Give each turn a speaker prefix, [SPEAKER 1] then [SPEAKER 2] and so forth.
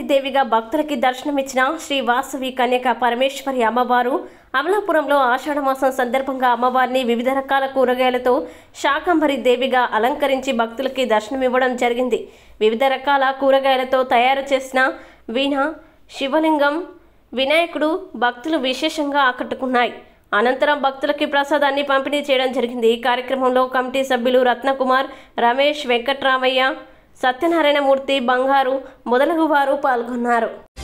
[SPEAKER 1] దేవిగా భక్తులకి దర్శనమిచ్చిన శ్రీ వాసవి కన్యక పరమేశ్వరి అమ్మవారు అమలాపురంలో ఆషాఢమాసం సందర్భంగా అమ్మవారిని వివిధ రకాల కూరగాయలతో శాకంభరి దేవిగా అలంకరించి భక్తులకి దర్శనమివ్వడం జరిగింది. వివిధ రకాల కూరగాయలతో తయారు చేసిన వీణ, శివలింగం, వినాయకుడు భక్తులు విశేషంగా ఆకట్టుకున్నాయి. అనంతరం భక్తులకి ప్రసాదాన్ని పంపిణీ చేయడం జరిగింది. ఈ కార్యక్రమంలో కమిటీ సభ్యులు రత్నకుమార్, రమేష్, వెంకట్రామయ్య, సత్యనారాయణమూర్తి, బంగారు మొదలగు వారు పాల్గొన్నారు.